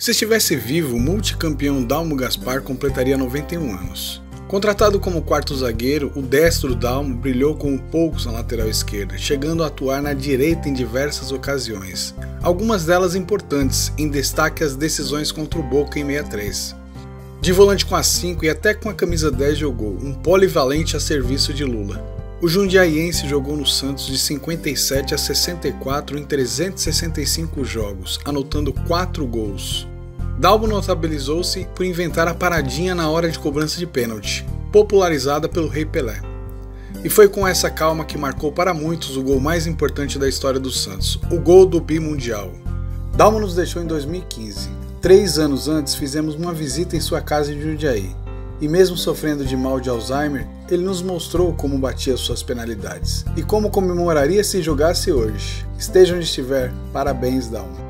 Se estivesse vivo, o multicampeão Dalmo Gaspar completaria 91 anos. Contratado como quarto zagueiro, o destro Dalmo brilhou como poucos na lateral esquerda, chegando a atuar na direita em diversas ocasiões, algumas delas importantes, em destaque as decisões contra o Boca em 63. De volante com a 5 e até com a camisa 10 jogou, um polivalente a serviço de Lula. O jundiaiense jogou no Santos de 57 a 64 em 365 jogos, anotando 4 gols. Dalmo notabilizou-se por inventar a paradinha na hora de cobrança de pênalti, popularizada pelo Rei Pelé. E foi com essa calma que marcou para muitos o gol mais importante da história do Santos, o gol do bimundial. Dalmo nos deixou em 2015. 3 anos antes fizemos uma visita em sua casa em Jundiaí, e mesmo sofrendo de mal de Alzheimer, ele nos mostrou como batia suas penalidades, e como comemoraria se jogasse hoje. Esteja onde estiver, parabéns Dalmo.